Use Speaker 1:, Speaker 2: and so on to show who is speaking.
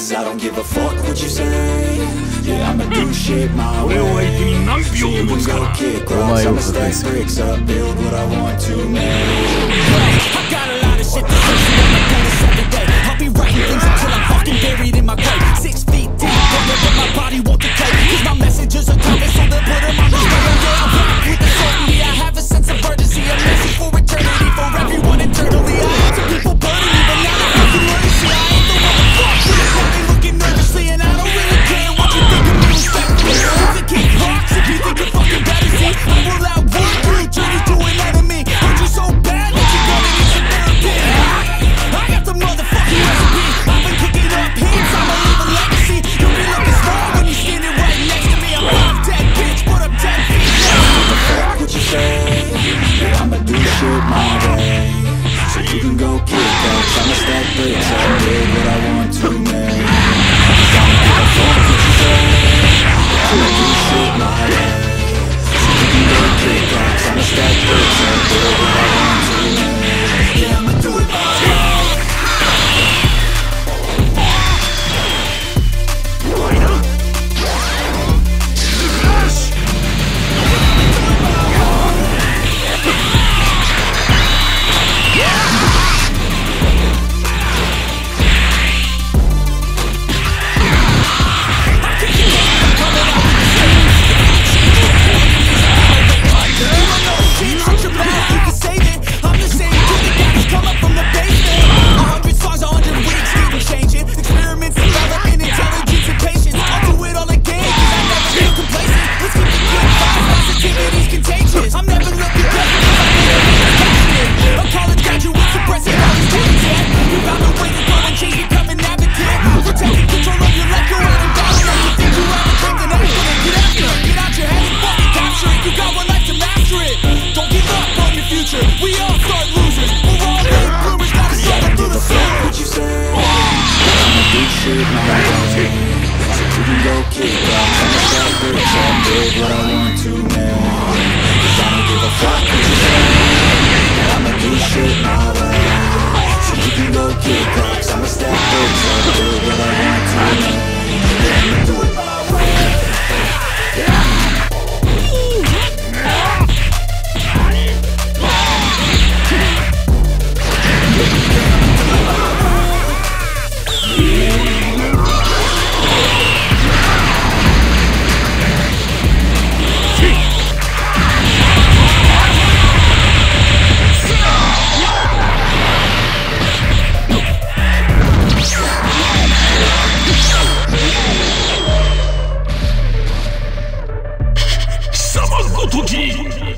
Speaker 1: cause I don't give a fuck what you say. Yeah, I'ma do shit my way. So you can go kick rocks, I'ma stack bricks up, build what I want to make.
Speaker 2: I got a lot of shit to say, so I'm not gonna say today. I'll be writing things until I'm fucking buried in my grave. 6 feet deep, but my body won't decay. Cause my messages are coming, so they'll put them on display. Yeah, I'm rock with the certainty, I have a sense of urgency. A message for eternity, for everyone internally. I had some people burning me, but now they're fucking learning. See, I ain't the one to fuck with. Now they looking nervously, and I don't really care what you think of me. Respectfully, I'm to kick rocks if you think you're fucking better. See, I will outwork you, turn you to an enemy. Hurt you so bad that you're gonna need some therapy. I got the motherfucking recipe. I've been cooking up hits, I'ma leave a legacy. You'll be looking small when you're standing right next to me. I'm 5'10", bitch, but I'm 10 feet long.
Speaker 1: Fuck what you say. Yeah, I'ma do shit my way. So you can go kick rocks, I'ma stack bricks up, build what I want to make. Cause I don't give a fuck what you say. Yeah, I'ma do shit my way. So you can go kick rocks, I'ma stack bricks up, build what I want to make. Yeah, I'ma do it my way.
Speaker 3: Slug